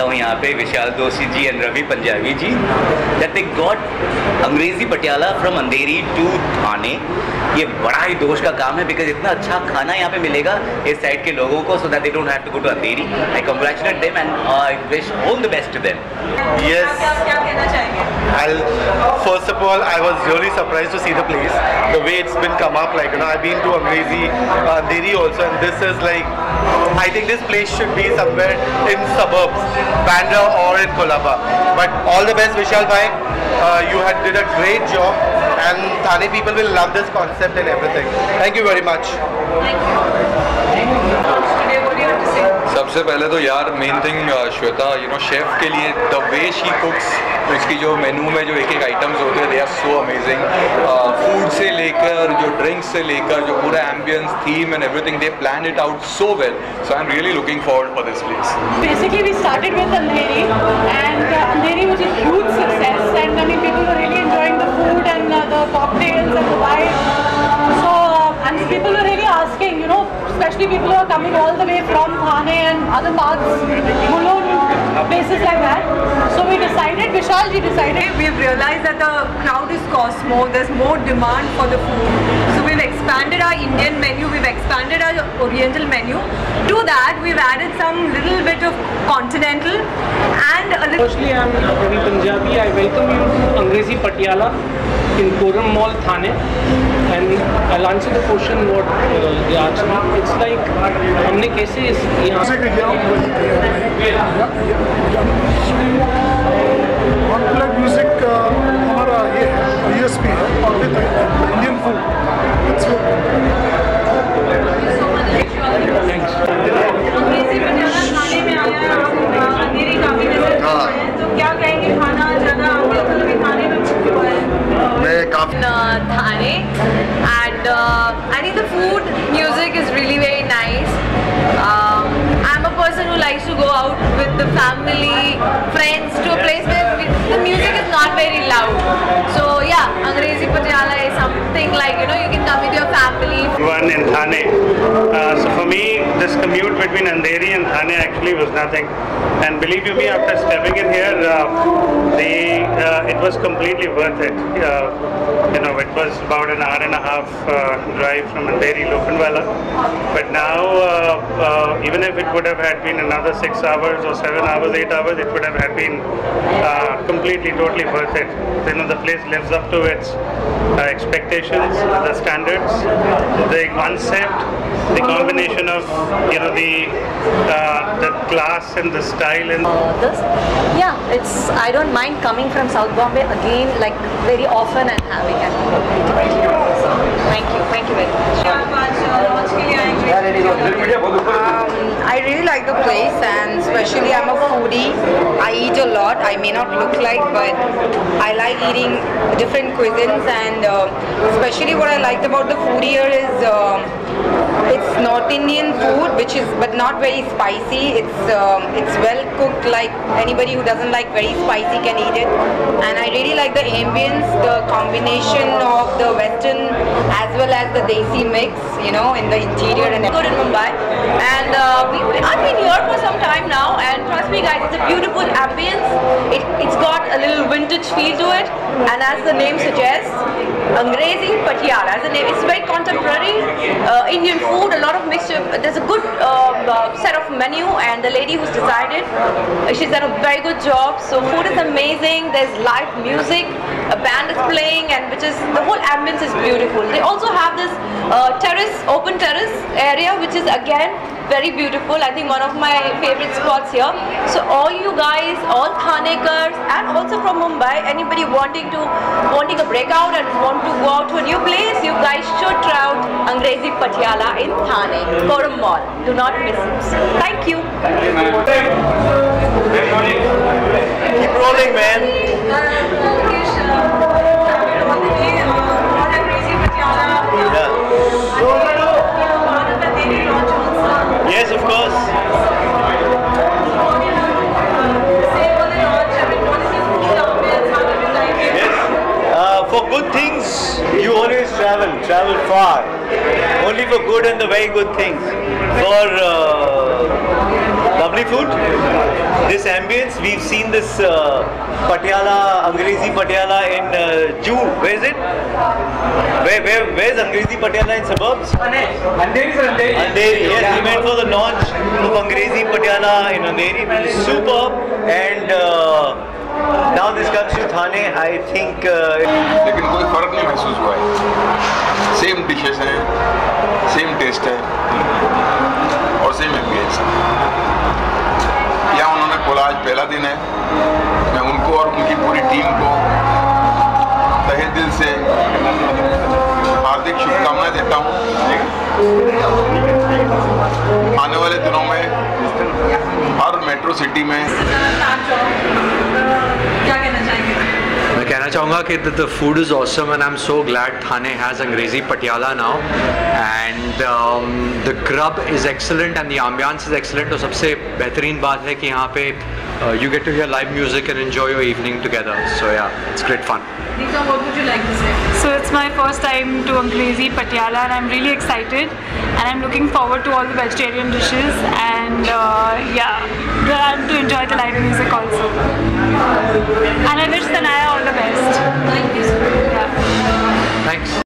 मानता हूँ यहाँ पे Vishal Doshi ji and Ravi Punjabi ji, that they got अंग्रेजी पटियाला from अंधेरी to थाने। ये बड़ा ही दोष का काम है, बिकॉज इतना अच्छा खाना यहाँ पे मिलेगा इस साइड के लोगों को, so that they don't have to go to Andheri. I congratulate them and I wish all the best to them. Yes. क्या कहना चाहेंगे? First of all, I was really surprised to see the place, the way it's been come up. Like, you know, I've been to Andheri also, and this is like, I think this place should be somewhere in suburbs, Bandra or in Kolaba. But all the best, Vishal bhai. You had did a great job, and Thane people will love this concept and everything. Thank you very much. Thank you. सबसे पहले तो यार main thing Shweta, you know, chef के लिए the way she कुक्स, तो इसकी जो मेनू में जो एक एक आइटम्स होते हैं, they are so amazing. Food से लेकर जो ड्रिंक्स से लेकर जो पूरा ambience, theme and everything, they plan it out so well. So I am really looking forward for this place. Basically we started with Andheri, and Andheri was a huge success, and I mean people were really enjoying the food and the cocktails and the wine. So and people were really asking, you know, especially people who are coming all the way from Thane and other parts, Mulund, places like that. So we decided, Vishal ji decided. We've realized that the crowd is Cosmo, there's more demand for the food. So we've expanded our Indian menu, we've expanded our Oriental menu. To that, we've added some little bit of continental and a little... Firstly, I'm Ravi Punjabi. I welcome you to Angrezi Patiala in Forum Mall, Thane. And I'll answer the question what they asked me. It's like, हमने कैसे यहाँ से conflict music हमारा ये USP है, और with Indian food. अंग्रेजी पटियाला खाने में आया है, अंधेरी काफी नजर है, तो क्या कहेंगे खाना ज़्यादा अवेलेबल भी खाने में हुआ है? Thane, and I think the food music is really very nice. I'm a person who likes to go out with the family, friends, to a place where the music is not very loud. So yeah, Angrezi Patiala is something like, you know, you can come with your family. One in Thane. So for me, this commute between Andheri and Thane actually was nothing. And believe you me, after stepping in here, it was completely worth it. You know, it was about an hour and a half drive from Andheri, Lokhandwala. But now, even if it would have had been another 6 hours or 7 hours, 8 hours, it would have been completely, totally worth it. You know, the place lives up to its expectations, the standards, the concept, the combination of, you know, the class and the style and I don't mind coming from South Bombay again, like very often, and having it. Thank you very much. I really like the place, and especially I'm a foodie. I eat a lot. I may not look like, but I like eating different cuisines, and especially what I liked about the food here is it's North Indian food, but not very spicy. It's well cooked. Like anybody who doesn't like very spicy can eat it, and I really like the ambience, the combination of the Western as well as the Desi mix, you know, in the interior and good in Mumbai, and I've been here for some time now, and trust me guys, it's a beautiful ambience. It's got a little vintage feel to it, and as the name suggests, Angrezi Patiala, as the name, it's very contemporary Indian food, a lot of mixture. There's a good set of menu, and the lady who's decided, she's done a very good job. So food is amazing, there's live music, a band is playing, and the whole ambience is beautiful. They also have this open terrace area, which is again very beautiful. I think one of my favorite spots here. So all you guys, all Thanekars, and also from Mumbai, anybody wanting a breakout and want to go out to a new place, you guys should try out Angrezi Patiala in Thane, Forum Mall. Do not miss it. Thank you. Keep rolling, man. Yes, of course. Yes. For good things, you always travel far. Only for good and the very good things. For lovely Punjabi food. This ambience, we've seen this Patiala, Angrezi Patiala in Juhu. Where is it? Where's Angrezi Patiala in suburbs? Andheri. Yes, we went for the launch of Angrezi Patiala in Andheri, which is superb. And now this comes to Thane. I think. लेकिन कोई फर्क नहीं महसूस हुआ है. Same dishes हैं, same taste है और सेम एम्बियंस है. यहाँ उन्होंने खोला, आज पहला दिन है. मैं उनको और उनकी पूरी टीम को तहे दिल से हार्दिक शुभकामनाएं देता हूँ. आने वाले दिनों में हर मेट्रो सिटी में क्या कहना चाहेंगे? मैं कहना चाहूँगा कि the food is awesome and I'm so glad Thane has Angrezi Patiala now and the grub is excellent and the ambiance is excellent. तो सबसे बेहतरीन बात है कि यहाँ पे you get to hear live music and enjoy your evening together. So yeah, it's great fun. Deepa, what would you like to say? So it's my first time to Angrezi Patiala and I'm really excited and I'm looking forward to all the vegetarian dishes and glad to enjoy the live music also. And I wish Sanaya all the best. Thank you. Thanks.